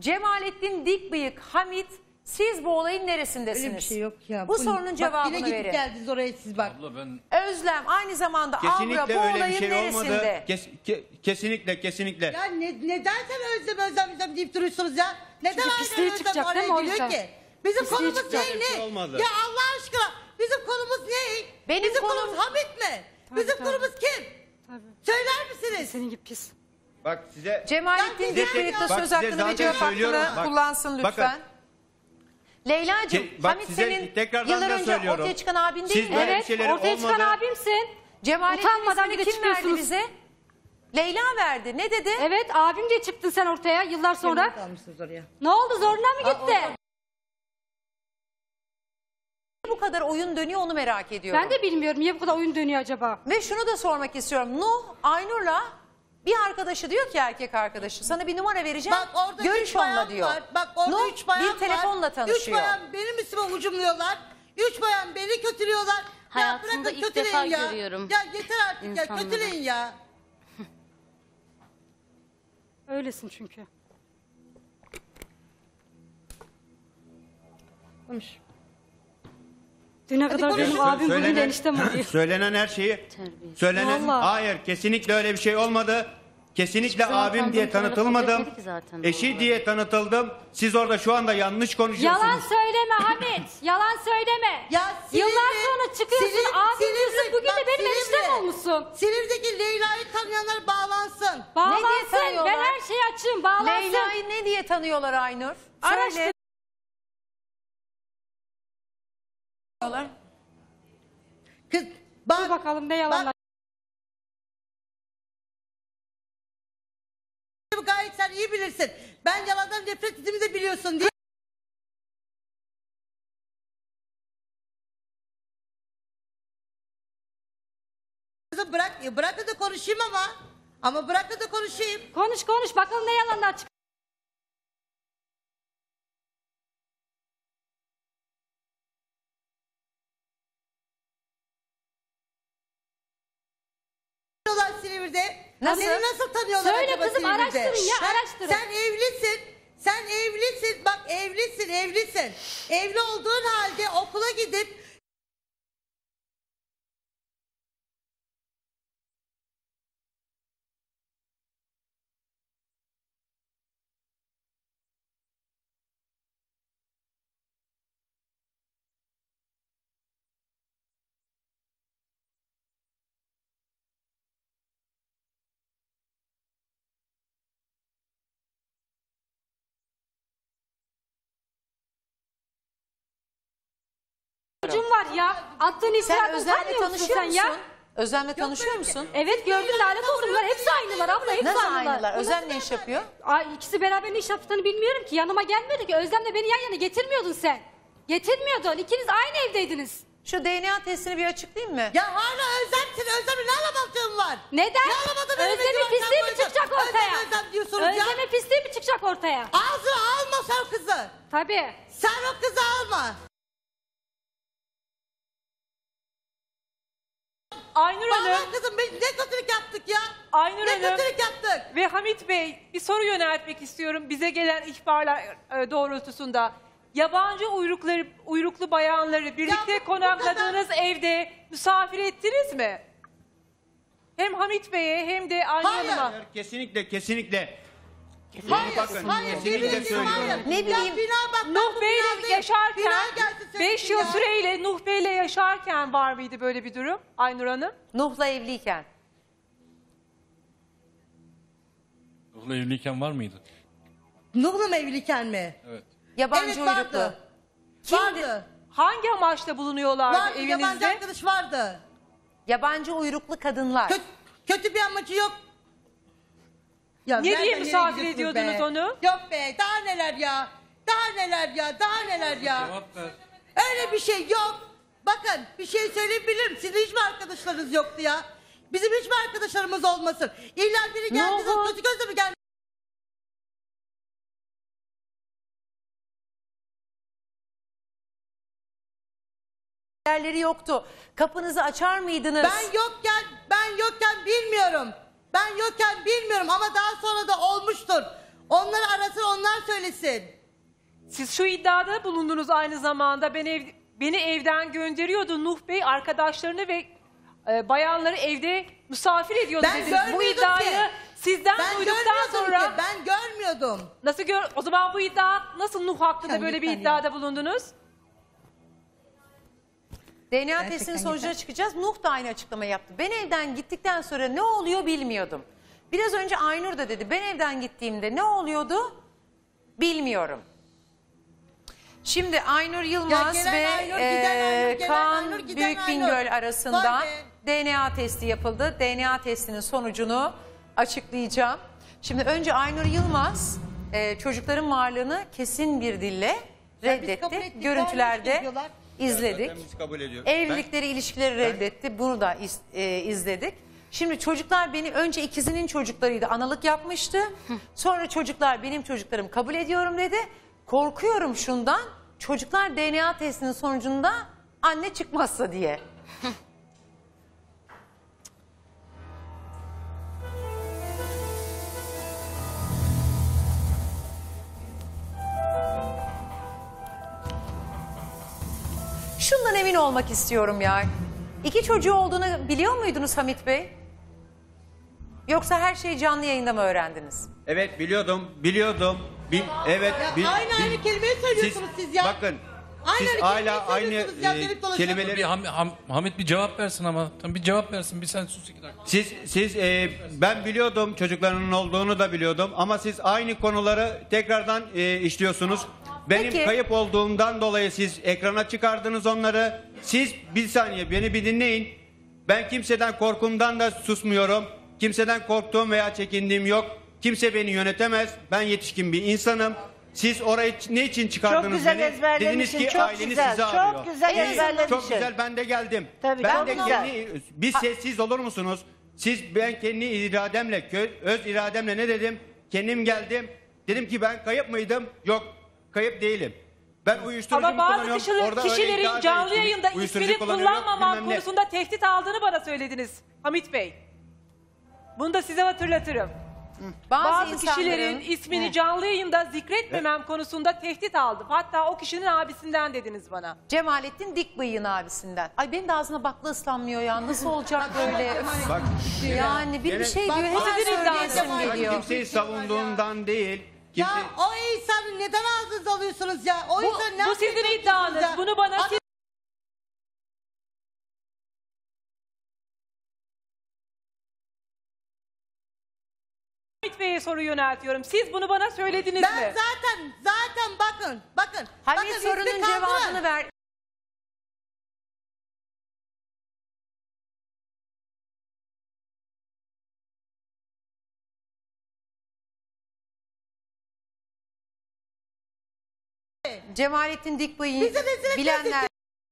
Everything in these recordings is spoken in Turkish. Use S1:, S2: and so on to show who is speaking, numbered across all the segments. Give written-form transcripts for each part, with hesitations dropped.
S1: Cemalettin Dikbıyık, Hamit, siz bu olayın neresindesiniz?
S2: Öyle bir şey yok ya.
S1: Bu sorunun cevabını
S2: yine gidip
S1: verin.
S2: geldiniz oraya siz bak.
S3: Abla ben
S1: Özlem aynı zamanda
S4: Kesinlikle
S1: Avra bu
S4: öyle bir
S1: olayın
S4: şey
S1: neresinde?
S4: olmadı. Kesinlikle.
S2: Ya neden sen özlem deyip duruyorsunuz ya? Neden
S5: Çünkü pisliği
S2: aynı
S5: çıkacak
S2: özlem
S5: değil mi? O
S2: oraya gidiyor
S5: yüzden.
S2: ki? Bizim
S5: Pisliği
S2: konumuz
S5: çıkacak.
S2: ne?
S4: Olmadı.
S2: Ya Allah aşkına bizim konumuz ne?
S1: Benim
S2: bizim
S1: konum-
S2: konumuz Hamit mi? Bizim
S5: tabii.
S2: konumuz kim?
S5: Tabii.
S2: Söyler misiniz?
S5: Senin gibi pis.
S4: Bak size
S1: Cemalettin
S2: Ben-
S1: Dikbıyık da
S4: Bak
S1: söz
S4: size
S1: hakkını ve
S4: zaten
S1: cevap
S4: söylüyorum.
S1: hakkını
S4: Bak,
S1: kullansın lütfen.
S4: bakın.
S1: Leyla'cığım,
S4: Bak
S1: Hamit
S4: size
S1: senin
S4: tekrardan
S1: yıllar
S4: da
S1: önce
S4: söylüyorum.
S1: ortaya çıkan abin değil
S4: Siz
S1: mi?
S4: böyle bir
S5: Evet,
S4: şeyleri
S5: ortaya çıkan
S4: olmadı.
S5: abimsin.
S1: Cemalettin
S5: Utanmadan bir
S1: ismini
S5: de
S1: kim verdi
S5: çıkıyorsunuz.
S1: bize? Leyla verdi. Ne dedi?
S5: Evet, abim diye çıktın sen ortaya yıllar sonra.
S2: Kalmışsınız oraya.
S5: Ne oldu, zoruna mı gitti?
S1: Bu kadar oyun dönüyor onu merak ediyorum.
S5: Ben de bilmiyorum niye bu kadar oyun dönüyor acaba.
S1: Ve şunu da sormak istiyorum. Nuh, Aynur'la bir arkadaşı diyor ki erkek arkadaşı sana bir numara vereceğim.
S2: Bak orada
S1: görüş
S2: üç bayan
S1: onunla diyor.
S2: var. Bak orada
S1: Nuh,
S2: 3 bayan var.
S1: bir telefonla tanışıyor.
S2: 3 bayan benim üstüme hücumluyorlar. 3 bayan beni kötülüyorlar.
S6: Hayatımda
S2: bırakın,
S6: ilk
S2: kötüleyin
S6: defa
S2: ya.
S6: görüyorum
S2: Ya yeter artık ya
S6: insanları.
S2: kötüleyin ya.
S5: Öylesin çünkü.
S2: Konuş.
S5: Düne kadar
S2: konuş.
S5: benim abim bugün de eniştem oluyor.
S4: Söylenen her şeyi
S5: Vallahi.
S4: hayır kesinlikle öyle bir şey olmadı. Kesinlikle
S6: Hiçbir zaman
S4: abim diye
S6: tanıdığım tanıdık
S4: tanıtılmadım.
S6: etmedi ki zaten.
S4: Eşi diye tanıtıldım. Siz orada şu anda yanlış konuşuyorsunuz.
S5: Yalan söyleme Hamit. Yalan söyleme.
S2: Ya Silivri-
S5: Yıllar sonra çıkıyorsun
S2: Silivri-
S5: abim diyorsun
S2: Silivri-
S5: bugün de
S2: bak,
S5: benim
S2: Silivri.
S5: eniştem olmuşsun.
S2: Silivri'deki Leyla'yı tanıyanlar bağlansın.
S1: Ne diye
S5: Bağlansın.
S1: tanıyorlar?
S5: Ben her şeyi açığım. Bağlansın.
S1: Leyla'yı ne diye tanıyorlar Aynur?
S5: Araştır.
S1: Söyle.
S2: Kız
S5: Dur
S2: bak
S5: bakalım ne yalanlar.
S2: gayet sen iyi bilirsin. Ben yalandan nefret ettiğimi de biliyorsun değil mi? Kızım bırak da konuşayım ama. Ama bırak da konuşayım.
S5: Konuş konuş bakalım ne yalanlar çıkıyor.
S2: Tanıyorlar Silivri'de.
S1: Nasıl?
S2: Seni nasıl tanıyorlar
S5: Söyle
S2: acaba
S5: kızım,
S2: Silivri'de?
S5: araştırın ya,
S2: Ha,
S5: araştırın.
S2: Sen evlisin. Sen evlisin. Bak evlisin. Evli olduğun halde okula gidip
S5: Çocuğum var ya. Attığın
S1: Sen
S5: iftiradan
S1: Özlem'le
S5: utanmıyor musun
S1: tanışıyor
S5: sen
S1: musun?
S5: ya?
S1: Özlem'le tanışıyor musun?
S5: Evet gördüm lanet olsun. Bunlar hepsi aynılar abla. Hepsi
S1: Nasıl
S5: aynılar.
S1: aynılar? Özlem ne iş yapıyor?
S5: Ay, ikisi beraber ne iş yaptığını bilmiyorum ki. Yanıma gelmiyordu ki. Özlem'le beni yan yana getirmiyordun sen. Getirmiyordun. İkiniz aynı evdeydiniz.
S1: Şu DNA testini bir açıklayayım mı?
S2: ya hala Özlem'in ne alamadığın var?
S5: Neden?
S2: Ne alamadın önüme
S5: Özlem'in
S2: güvenken
S5: pisliği mi
S2: koydun?
S5: çıkacak ortaya?
S2: Özlem diyorsunuz ya.
S5: Özlem'in pisliği mi çıkacak ortaya?
S2: Ağzına alma sen kızı.
S5: Tabii.
S2: Sen o kızı alma.
S7: Aynur Hanım,
S2: Vallahi kızım biz ne kötülük yaptık ya?
S7: Aynur
S2: Ne
S7: Hanım
S2: kötülük yaptık?
S7: ve Hamit Bey bir soru yöneltmek istiyorum bize gelen ihbarlar doğrultusunda. Yabancı uyruklu bayanları birlikte
S2: bu
S7: konakladığınız evde misafir ettiniz mi? Hem Hamit Bey'e hem de Aynur
S2: Hayır.
S7: Hanım'a.
S4: Hayır, kesinlikle.
S2: Hayır,
S4: Bakın,
S2: hayır,
S4: kesinlikle
S2: yemin ediyorum,
S4: söylüyorum.
S2: hayır.
S1: Ne bileyim,
S2: Ya bina bak, ben
S7: Nuh
S2: bu
S7: Bey'le
S2: binadayım.
S7: yaşarken
S2: Bina gelsin
S7: 5
S2: söylesin
S7: yıl
S2: ya.
S7: süreyle Nuh Bey'le yaşarken var mıydı böyle bir durum Aynur Hanım?
S1: Nuh'la evliyken.
S3: Nuh'la evliyken var mıydı?
S2: Nuh'la mı evliyken mi?
S3: Evet.
S1: Yabancı
S2: Evet
S1: uyruklu.
S2: vardı.
S1: Kimdi?
S2: Vardı.
S7: Hangi amaçla bulunuyorlardı
S2: Vardı. Yabancı
S7: evinizde?
S2: arkadaş vardı.
S1: Yabancı uyruklu kadınlar.
S2: Kötü bir amacı yok. Ya
S7: Nereye
S2: nereden
S7: misafir
S2: nereye gidiyorsunuz
S7: ediyordunuz
S2: be?
S7: onu?
S2: Yok be daha neler ya. Daha neler ya.
S3: Cevap ver.
S2: Öyle bir şey yok. Bakın bir şey söyleyebilirim. Sizin hiç mi arkadaşlarınız yoktu ya? Bizim hiç mi arkadaşlarımız olmasın? İlla biri geldi
S1: oldu?
S2: kötü gözle mi geldi?
S1: Yerleri yoktu. Kapınızı açar mıydınız?
S2: Ben yokken bilmiyorum. Ben yokken bilmiyorum ama daha sonra da olmuştur. Onlar arasın onlar söylesin.
S7: Siz şu iddiada bulundunuz aynı zamanda. Beni evden gönderiyordu Nuh Bey, arkadaşlarını ve bayanları evde misafir ediyordu
S2: Ben
S7: dediniz. Bu
S2: görmüyordum
S7: iddiayı
S2: ki.
S7: sizden
S2: Ben
S7: duyduktan
S2: görmüyordum
S7: sonra
S2: ki. Ben görmüyordum.
S7: nasıl o zaman bu iddia nasıl Nuh hakkında
S2: Ya
S7: böyle bir
S2: lütfen
S7: iddiada bulundunuz?
S1: DNA testinin sonucuna çıkacağız. Nuh da aynı açıklamayı yaptı. Ben evden gittikten sonra ne oluyor bilmiyordum. Biraz önce Aynur da dedi. Ben evden gittiğimde ne oluyordu bilmiyorum. Şimdi Aynur Yılmaz
S2: gelen
S1: ve
S2: Aynur, giden Aynur, gelen
S1: Kaan
S2: Aynur, giden
S1: Büyükbingöl
S2: Aynur.
S1: arasında
S2: Vay be.
S1: DNA testi yapıldı. DNA testinin sonucunu açıklayacağım. Şimdi önce Aynur Yılmaz çocukların varlığını kesin bir dille
S2: biz kabul
S1: reddetti.
S2: ettik,
S1: Görüntülerde
S2: vermiş diyorlar.
S1: izledik.
S4: Zaten biz kabul ediyoruz.
S1: Evlilikleri, ilişkileri reddetti. Bunu da izledik. Şimdi çocuklar önce ikizinin çocuklarıydı. Analık yapmıştı. Sonra çocuklar benim çocuklarım kabul ediyorum dedi. Korkuyorum şundan. Çocuklar DNA testinin sonucunda anne çıkmazsa diye. Şundan emin olmak istiyorum ya. 2 çocuğu olduğunu biliyor muydunuz Hamit Bey? Yoksa her şeyi canlı yayında mı öğrendiniz?
S4: Evet biliyordum. Evet.
S2: Ya aynı kelimeyi söylüyorsunuz siz ya.
S4: Bakın.
S2: Aynı
S4: Siz
S2: kelimeyi
S4: hala aynı
S2: söylüyorsunuz ya, dönüp dolaşıp.
S4: kelimeleri...
S3: Bir Hamit bir cevap versin ama. Tamam, bir cevap versin. Bir sen sus 2 dakika.
S4: Siz ben biliyordum çocuklarının olduğunu da biliyordum ama siz aynı konuları tekrardan işliyorsunuz. Benim
S1: Peki.
S4: kayıp olduğumdan dolayı siz ekrana çıkardınız onları. Siz bir saniye beni bir dinleyin. Ben kimseden korkumdan da susmuyorum. Kimseden korktuğum veya çekindiğim yok. Kimse beni yönetemez. Ben yetişkin bir insanım. Siz orayı ne için çıkardınız
S6: Çok güzel
S4: beni?
S6: ezberlemişsin,
S4: Dediniz ki
S6: çok
S4: aileniz
S6: güzel,
S4: sizi
S6: çok
S4: arıyor.
S6: güzel ezberlemişsin.
S4: Çok güzel ben de geldim.
S6: Tabii,
S4: ben
S6: çok
S4: de
S6: güzel.
S4: bir sessiz olur musunuz? Ben kendi irademle, öz irademle ne dedim? Kendim geldim. Dedim ki ben kayıp mıydım? Yok, kayıp değilim. Ben uyuşturucu
S7: Ama bazı
S4: kullanıyorum. Orada öyle
S7: kişilerin
S4: iddia
S7: canlı
S4: edilmiş.
S7: yayında
S4: Uyuşturucu
S7: ismini
S4: kullanıyorum,
S7: kullanmamak
S4: bilmem ne.
S7: konusunda tehdit aldığını bana söylediniz Hamit Bey. Bunu da size hatırlatırım. Bazı kişilerin ismini canlı yayında zikretmemem konusunda tehdit aldım. Hatta o kişinin abisinden dediniz bana.
S1: Cemalettin Dikbıyık'ın abisinden. Ay benim de ağzına bakla ıslanmıyor ya. Nasıl olacak böyle?
S4: Bak,
S1: Yani bir şey diyor. Hep
S2: Bak,
S1: sizin
S2: bak,
S1: iddiasım
S2: bak,
S1: geliyor.
S4: kimseyi savunduğumdan değil.
S2: Ya
S4: Kimse...
S2: o insanı neden ağzınıza alıyorsunuz ya? O insanı ne
S7: Bu sizin
S2: yapıyorsunuz
S7: iddianız.
S2: ya?
S7: Bunu bana siz... Hamit Bey'e soru yöneltiyorum. Siz bunu bana söylediniz
S2: Ben
S7: mi?
S2: zaten bakın.
S1: Hamit
S2: bakın,
S1: sorunun
S2: ismi kaldılar.
S1: cevabını ver. Cemalettin Dikbıyık'ı
S2: Bizi rezil etmez
S1: bilenler...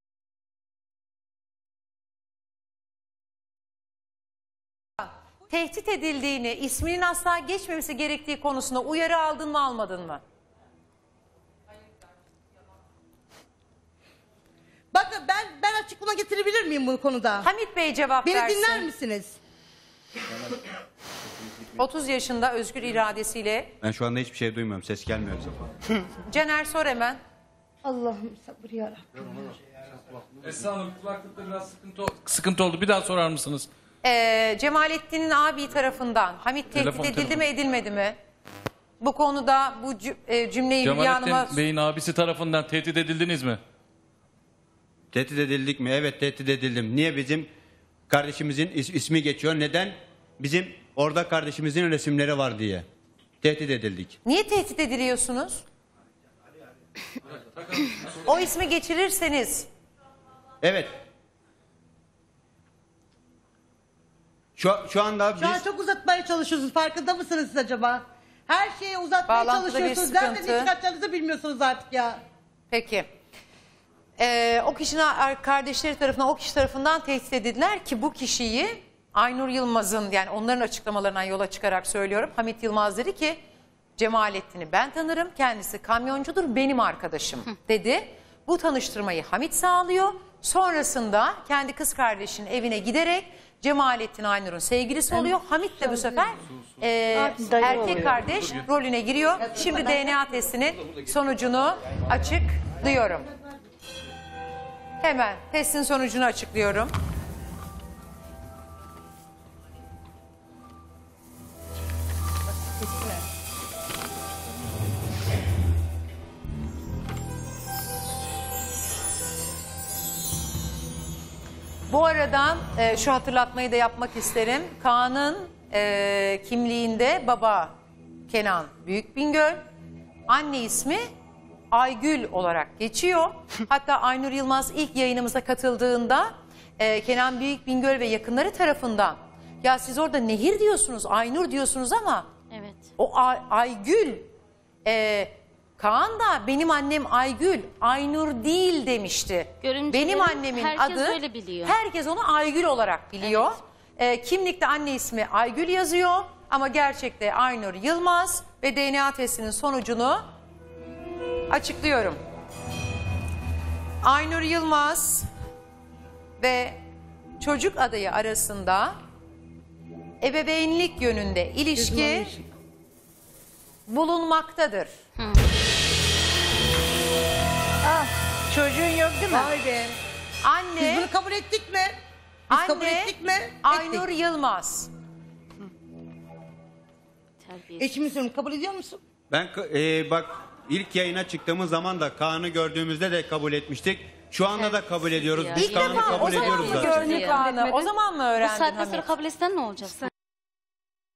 S1: Tehdit edildiğini, isminin asla geçmemesi gerektiği konusunda uyarı aldın mı almadın mı?
S2: Bakın ben açıklama getirebilir miyim bu konuda?
S1: Hamit Bey cevap
S2: Beni
S1: versin.
S2: dinler misiniz?
S1: 30 yaşında özgür iradesiyle.
S4: Ben şu anda hiçbir şey duymuyorum. Ses gelmiyor bize.
S1: Caner sor hemen.
S2: Allah'ım sabır yarabbim.
S3: Esra Hanım kulaklıkta biraz sıkıntı oldu. Bir daha sorar mısınız?
S1: Cemalettin'in abi tarafından Hamit tehdit
S3: Telefon,
S1: edildi
S3: telefon.
S1: mi edilmedi mi? Bu konuda bu cümleyi Hülya Hanım'a...
S3: Cemalettin Bey'in abisi tarafından tehdit edildiniz mi?
S4: Tehdit edildik mi? Evet tehdit edildim. Niye bizim kardeşimizin ismi geçiyor? Neden? Bizim orada kardeşimizin resimleri var diye. Tehdit edildik.
S1: Niye tehdit ediliyorsunuz? O ismi geçirirseniz
S4: Evet. Şu anda
S2: Şu an
S4: biz...
S2: çok uzatmaya çalışıyorsunuz. Farkında mısınız siz acaba? Her şeyi uzatmaya
S1: Bağlantıda bir
S2: çalışıyorsunuz. Nereden
S1: sıkıntı.
S2: ne çıkartacağınızı bilmiyorsunuz artık ya.
S1: peki. O kişinin kardeşleri tarafından, o kişi tarafından tehdit edildiler ki bu kişiyi Aynur Yılmaz'ın, yani onların açıklamalarından yola çıkarak söylüyorum. Hamit Yılmaz dedi ki Cemalettin'i ben tanırım, kendisi kamyoncudur, benim arkadaşım dedi. Bu tanıştırmayı Hamit sağlıyor. Sonrasında kendi kız kardeşinin evine giderek Cemalettin Aynur'un sevgilisi oluyor. Hamit de bu sefer erkek kardeş rolüne giriyor. Şimdi DNA testinin sonucunu açıklıyorum. Hemen testin sonucunu açıklıyorum. Bu aradan şu hatırlatmayı da yapmak isterim. Kaan'ın kimliğinde baba Kenan Büyükbingöl, anne ismi Aygül olarak geçiyor. Hatta Aynur Yılmaz ilk yayınımıza katıldığında Kenan Büyükbingöl ve yakınları tarafından ya siz orada Nehir diyorsunuz, Aynur diyorsunuz ama
S6: Evet.
S1: o Aygül, Kaan da benim annem Aygül, Aynur değil demişti.
S6: Görümcelerim,
S1: Benim annemin
S6: herkes
S1: adı,
S6: öyle biliyor.
S1: herkes onu Aygül olarak biliyor. Kimlikte anne ismi Aygül yazıyor ama gerçekte Aynur Yılmaz ve DNA testinin sonucunu açıklıyorum. Aynur Yılmaz ve çocuk adayı arasında ebeveynlik yönünde ilişki bulunmaktadır.
S2: Çocuğun yok değil mi? Vay be. Biz
S1: Anne,
S2: bunu kabul ettik mi? Biz kabul
S1: anne
S2: ettik mi?
S1: Aynur
S2: Ettik.
S1: Yılmaz.
S6: Terbiyesiz.
S2: Eşimizin kabul ediyor musun?
S4: Ben bak ilk yayına çıktığımız zaman da Kaan'ı gördüğümüzde de kabul etmiştik. Şu anda da kabul ediyoruz. Biz
S1: İlk
S4: Kaan'ı
S1: defa o
S4: kabul
S1: zaman
S4: ediyoruz
S1: mı
S4: zaten.
S1: gördün Kaan'ı? O zaman mı
S6: Bu
S1: öğrendin
S6: saatten sonra
S1: Hamit?
S6: kabul etsen ne olacak sen?